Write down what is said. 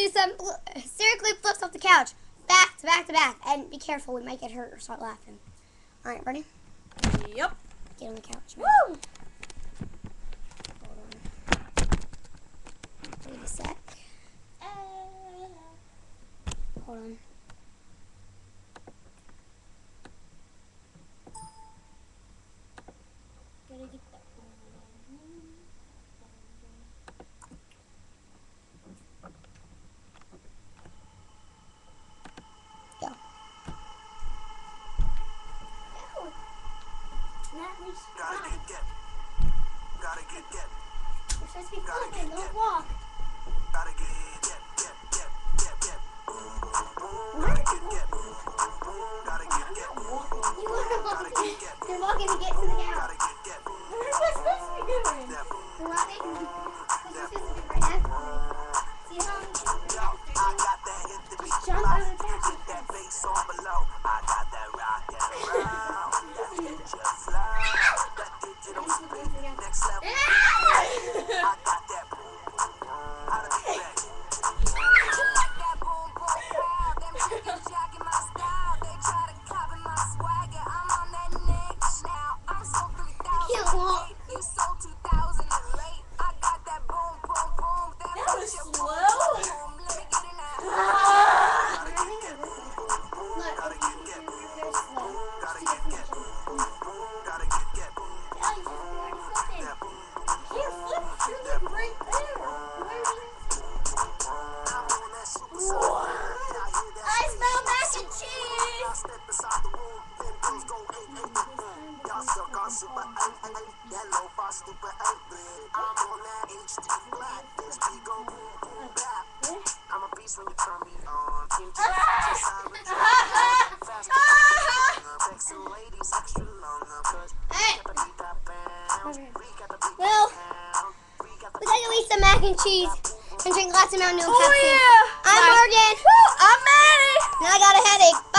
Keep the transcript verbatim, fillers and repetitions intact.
do some hysterically flips off the couch. Back to back to back. And be careful, we might get hurt or start laughing. Alright, ready? Yep. Get on the couch. Man. Woo! Hold on. Wait a sec. Uh, Hold on. Gotta get that. Go. Gotta get get. Gotta get get. You're supposed to be flipping, don't walk. Gotta get get get get get get. Gotta get get. Gotta get get. You are walking. You're walking to get to the couch. Gotta get get. What am I supposed to be doing? You're walking. What you're supposed to do right after. See how many Yo, I got that hit to be jump on the couch. Keep that bass on below. I got that rock and roll. That ninja flow. That digital spin. Next level. I got that boom boom boom. How to be back. That boom boom pow, them chickens jacking my style. They try to copy my swagger. I'm on that next now. I'm so three Can't thousand walk. eight. You sold two thousand late. I got that boom boom boom. That That was push your slow. boom boom. Let me get it now. Gotta get get. Look, Gotta get get. you're slow. Gotta get get. Gotta get get. Oh, you just already flipping. That boom Can't flip. You're like right there. I'm on that super soft. I smell mac and cheese. Step inside the room, then those go eight eight boom. Y'all suck on super eight eight. That low for stupid eight bit. I'm on that H D black. This beat go boom boom bap. I'm a beast when you turn me on. Team T, side with you. Fast. Sexy ladies, extra long. Cause we Hey. got the beat that bounce. We got the beat Well, that bounce. We got the we gotta go eat some mac and cheese and drink lots of Mountain Dew and Oh Pepsi. yeah. I'm Morgan. Woo, I'm Maddie. And I got a headache.